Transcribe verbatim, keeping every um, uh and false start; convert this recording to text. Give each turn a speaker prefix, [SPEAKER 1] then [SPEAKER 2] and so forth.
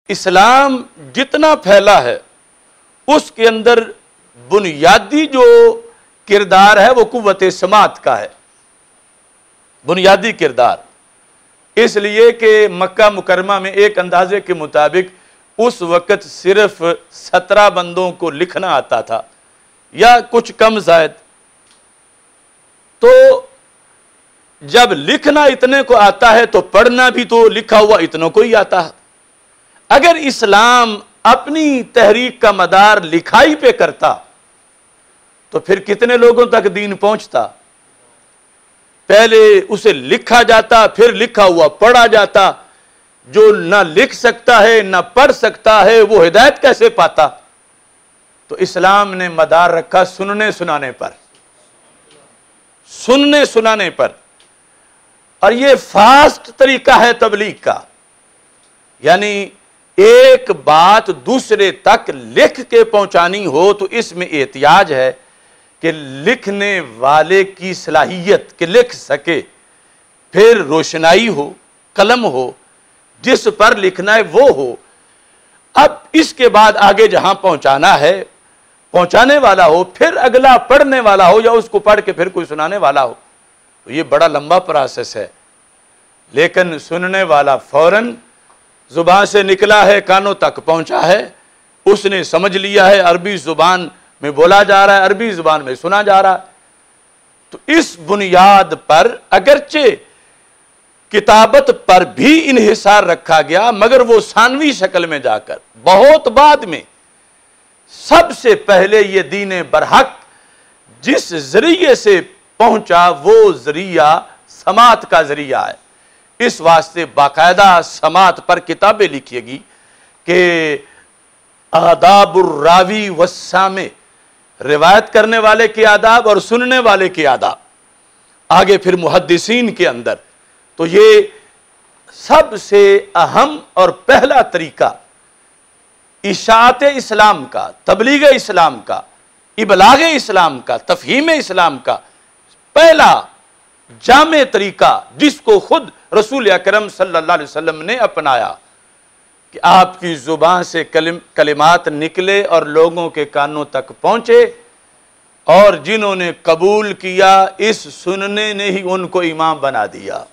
[SPEAKER 1] اسلام جتنا پھیلا ہے اس کے اندر بنیادی جو کردار ہے وہ قوت سماعت کا ہے، بنیادی کردار، اس لیے کہ مکہ مکرمہ میں ایک اندازے کے مطابق اس وقت صرف سترہ بندوں کو لکھنا آتا تھا یا کچھ کم زائد، تو جب لکھنا اتنے کو آتا ہے تو پڑھنا بھی تو لکھا ہوا اتنوں کو ہی آتا ہے۔ اگر اسلام اپنی تحریک کا مدار لکھائی پہ کرتا تو پھر کتنے لوگوں تک دین پہنچتا؟ پہلے اسے لکھا جاتا، پھر لکھا ہوا پڑھا جاتا، جو نہ لکھ سکتا ہے نہ پڑھ سکتا ہے وہ ہدایت کیسے پاتا؟ تو اسلام نے مدار رکھا سننے سنانے پر، سننے سنانے پر، اور یہ فاسٹ طریقہ ہے تبلیغ کا، یعنی ایک بات دوسرے تک لکھ کے پہنچانی ہو تو اس میں احتیاج ہے کہ لکھنے والے کی صلاحیت کہ لکھ سکے، پھر روشنائی ہو، قلم ہو، جس پر لکھنا ہے وہ ہو۔ اب اس کے بعد آگے جہاں پہنچانا ہے پہنچانے والا ہو، پھر اگلا پڑھنے والا ہو یا اس کو پڑھ کے پھر کوئی سنانے والا ہو، تو یہ بڑا لمبا پروسیس ہے۔ لیکن سننے والا فوراً زبان سے نکلا ہے کانوں تک پہنچا ہے، اس نے سمجھ لیا ہے عربی زبان میں بولا جا رہا ہے، عربی زبان میں سنا جا رہا ہے۔ تو اس بنیاد پر اگرچہ کتابت پر بھی انحصار رکھا گیا مگر وہ ثانوی شکل میں جا کر بہت بعد میں سب سے پہلے یہ دین برحق جس ذریعے سے پہنچا وہ ذریعہ سماعت کا ذریعہ ہے۔ اس واسطے باقاعدہ سماعت پر کتابیں لکھیے گی کہ آداب الراوی والسامع، روایت کرنے والے کے آداب اور سننے والے کے آداب، آگے پھر محدثین کے اندر۔ تو یہ سب سے اہم اور پہلا طریقہ اشاعت اسلام کا، تبلیغ اسلام کا، ابلاغ اسلام کا، تفہیم اسلام کا پہلا جامع طریقہ جس کو خود رسول اکرم صلی اللہ علیہ وسلم نے اپنایا کہ آپ کی زبان سے کلم کلمات نکلے اور لوگوں کے کانوں تک پہنچے، اور جنہوں نے قبول کیا اس سننے نے ہی ان کو امام بنا دیا۔